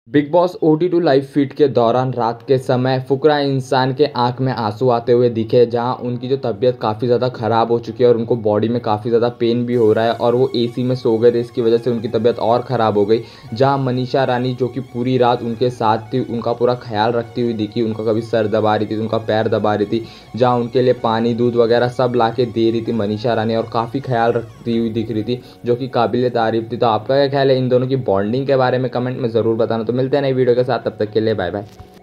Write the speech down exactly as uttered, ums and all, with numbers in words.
Big Boss O T two live feed के दौरान रात के समय फुकरा इंसान के आंख में आंसू आते हुए दिखे, जहां उनकी जो तबीयत काफ़ी ज़्यादा ख़राब हो चुकी है और उनको बॉडी में काफ़ी ज़्यादा पेन भी हो रहा है और वो एसी में सो गए थे। इसकी वजह से उनकी तबीयत और ख़राब हो गई। जहां मनीषा रानी, जो कि पूरी रात उनके साथ थी, उनका पूरा ख्याल रखती हुई दिखी। उनका कभी सर दबा रही थी, उनका पैर दबा रही थी, जहाँ उनके लिए पानी दूध वगैरह सब ला के दे रही थी मनीषा रानी, और काफ़ी ख्याल रखती हुई दिख रही थी, जो कि काबिल तारीफ़ थी। तो आपका क्या ख्याल है इन दोनों की बॉन्डिंग के बारे में? कमेंट में ज़रूर बताना। तो मिलते हैं नई वीडियो के साथ, तब तक के लिए बाय बाय।